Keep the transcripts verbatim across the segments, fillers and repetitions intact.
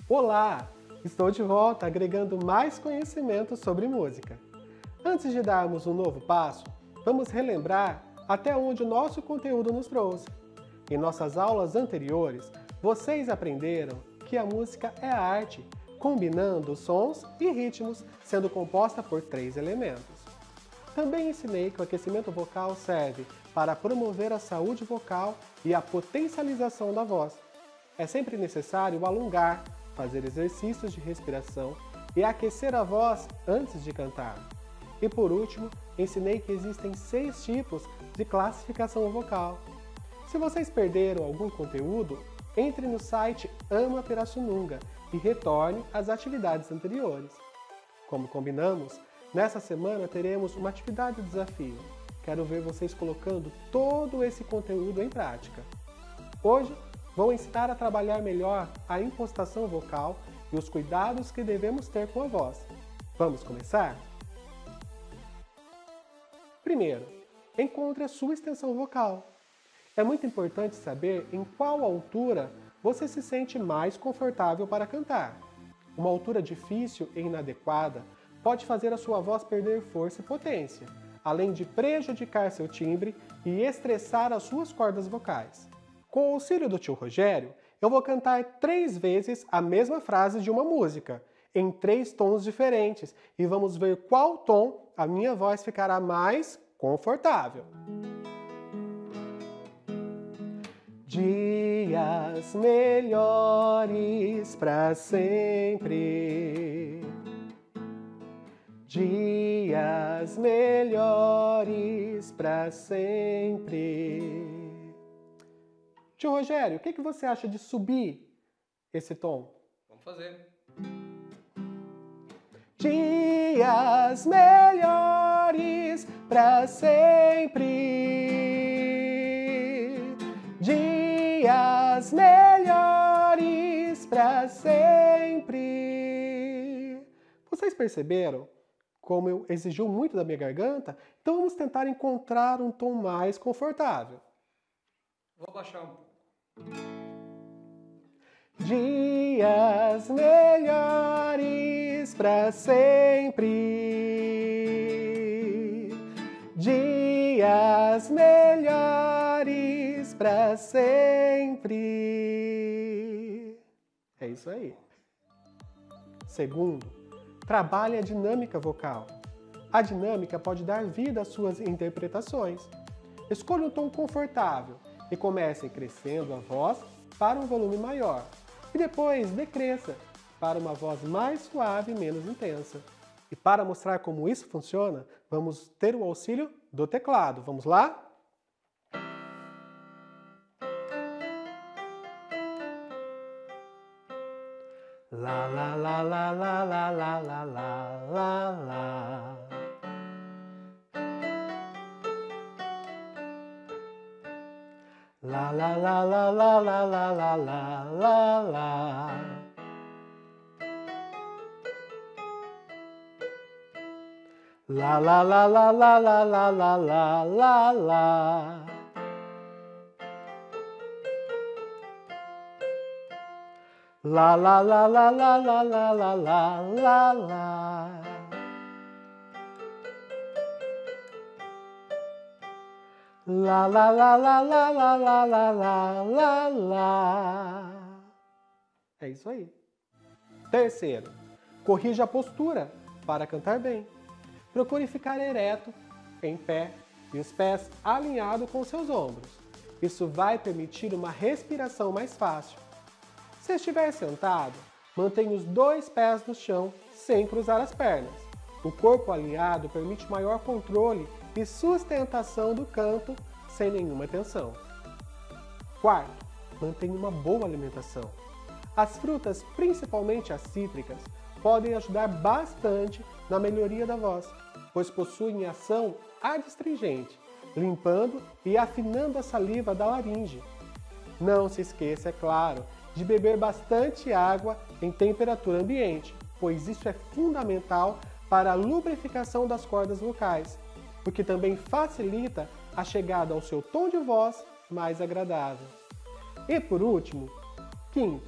Olá! Estou de volta agregando mais conhecimento sobre música. Antes de darmos um novo passo, vamos relembrar até onde o nosso conteúdo nos trouxe. Em nossas aulas anteriores, vocês aprenderam que a música é arte, combinando sons e ritmos, sendo composta por três elementos. Também ensinei que o aquecimento vocal serve para promover a saúde vocal e a potencialização da voz. É sempre necessário alongar, fazer exercícios de respiração e aquecer a voz antes de cantar. E por último, ensinei que existem seis tipos de classificação vocal. Se vocês perderam algum conteúdo, entre no site Ama Pirassununga e retorne às atividades anteriores. Como combinamos, nessa semana teremos uma atividade de desafio. Quero ver vocês colocando todo esse conteúdo em prática. Hoje, vou ensinar a trabalhar melhor a impostação vocal e os cuidados que devemos ter com a voz. Vamos começar? Primeiro, encontre a sua extensão vocal. É muito importante saber em qual altura você se sente mais confortável para cantar. Uma altura difícil e inadequada pode fazer a sua voz perder força e potência, além de prejudicar seu timbre e estressar as suas cordas vocais. Com o auxílio do tio Rogério, eu vou cantar três vezes a mesma frase de uma música, em três tons diferentes, e vamos ver qual tom a minha voz ficará mais confortável. Dias melhores para sempre. Dias melhores para sempre. Tio Rogério, o que que você acha de subir esse tom? Vamos fazer. Dias melhores para sempre. Dias melhores para sempre. Vocês perceberam como eu exigiu muito da minha garganta? Então vamos tentar encontrar um tom mais confortável. Vou abaixar um pouco. Dias melhores para sempre. Dias melhores para sempre. É isso aí. Segundo, trabalhe a dinâmica vocal. A dinâmica pode dar vida às suas interpretações. Escolha um tom confortável e comece crescendo a voz para um volume maior. E depois decresça para uma voz mais suave e menos intensa. E para mostrar como isso funciona, vamos ter o auxílio do teclado. Vamos lá? Lá, lá, lá, lá, lá, lá, lá, lá, lá, lá, lá. Lá, lá, lá, lá, lá, lá, lá, lá, lá, lá, lá. Lá, lá, lá, lá, lá, lá, lá, lá, lá, lá, lá. Lá, lá, lá, lá, lá, lá, lá, lá, lá, lá, lá. Lá, lá, lá, lá, lá, lá, lá, lá, lá, lá, lá. É isso aí. Terceiro, corrija a postura para cantar bem. Procure ficar ereto, em pé, e os pés alinhados com seus ombros. Isso vai permitir uma respiração mais fácil. Se estiver sentado, mantenha os dois pés no chão sem cruzar as pernas. O corpo alinhado permite maior controle e sustentação do canto sem nenhuma tensão. Quarto, mantenha uma boa alimentação. As frutas, principalmente as cítricas, podem ajudar bastante na melhoria da voz, pois possuem ação adstringente, limpando e afinando a saliva da laringe. Não se esqueça, é claro, de beber bastante água em temperatura ambiente, pois isso é fundamental para a lubrificação das cordas vocais, o que também facilita a chegada ao seu tom de voz mais agradável. E por último, quinto,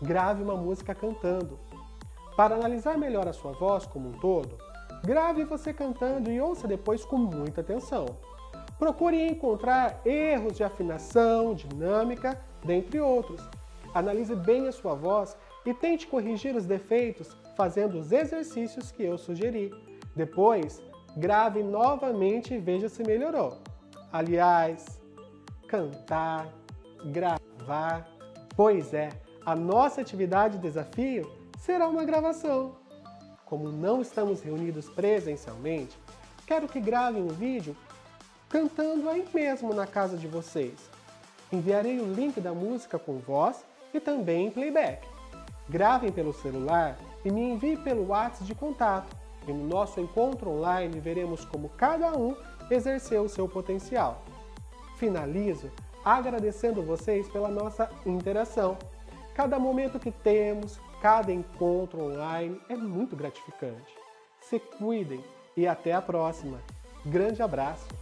grave uma música cantando. Para analisar melhor a sua voz como um todo, grave você cantando e ouça depois com muita atenção. Procure encontrar erros de afinação, dinâmica, dentre outros. Analise bem a sua voz e tente corrigir os defeitos fazendo os exercícios que eu sugeri. Depois, grave novamente e veja se melhorou. Aliás, cantar, gravar, pois é, a nossa atividade desafio será uma gravação. Como não estamos reunidos presencialmente, quero que gravem um vídeo cantando aí mesmo na casa de vocês. Enviarei o link da música com voz e também em playback. Gravem pelo celular e me enviem pelo WhatsApp de contato. E no nosso encontro online veremos como cada um exerceu o seu potencial. Finalizo agradecendo vocês pela nossa interação. Cada momento que temos, cada encontro online é muito gratificante. Se cuidem e até a próxima. Grande abraço!